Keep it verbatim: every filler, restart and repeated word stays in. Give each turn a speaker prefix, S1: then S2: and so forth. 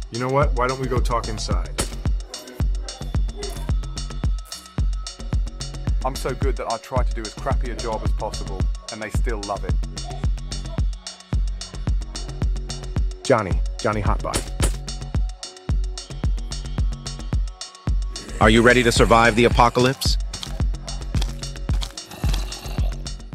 S1: You know what? Why don't we go talk inside?
S2: I'm so good that I try to do as crappy a job as possible, and they still love it.
S3: Johnny, Johnny Hotbody.
S4: Are you ready to survive the apocalypse?